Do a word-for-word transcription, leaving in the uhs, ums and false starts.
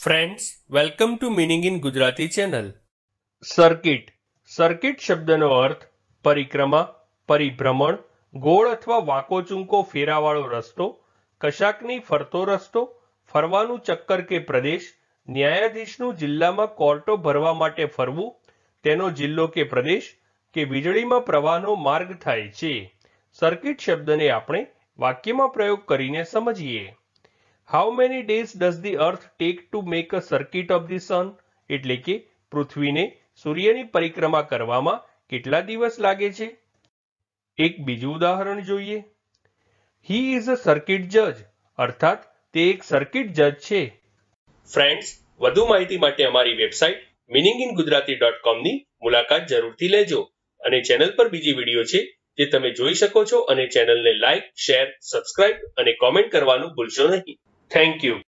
Friends, welcome to meaning in Gujarati channel. Circuit. Circuit શબ્દનો અર્થ પરિક્રમા, પરિભ્રમણ, ગોળ અથવા વાંકો ચૂંકો ફેરાવાળો રસ્તો, કશાકની ફરતો રસ્તો, ફરવાનું ચક્કર કે પ્રદેશ, ન્યાયાધીશનું જિલ્લામાં કોર્ટો ભરવા માટે ફરવું, તેનો જિલ્લો કે પ્રદેશ કે વીજળીમાં પ્રવાહનો માર્ગ થાય છે. સર્કિટ શબ્દને આપણે વાક્યમાં પ્રયોગ કરીને સમજીએ. How many days does the earth take to make a circuit of the sun? એટલે કે પૃથ્વીને સૂર્યની પરિક્રમા કરવામાં કેટલા દિવસ લાગે છે? એક બીજું ઉદાહરણ જોઈએ. હી ઇઝ અ સર્કિટ જજ, અર્થાત તે એક સર્કિટ જજ છે. ફ્રેન્ડ્સ, વધુ માહિતી માટે અમારી website meaning in Gujarati dot કોમની મુલાકાત જરૂરથી લેજો અને ચેનલ પર બીજી વિડીયો છે જે તમે જોઈ શકો છો અને ચેનલને લાઇક, શેર, સબસ્ક્રાઇબ અને કોમેન્ટ કરવાનું ભૂલશો નહીં. Thank you.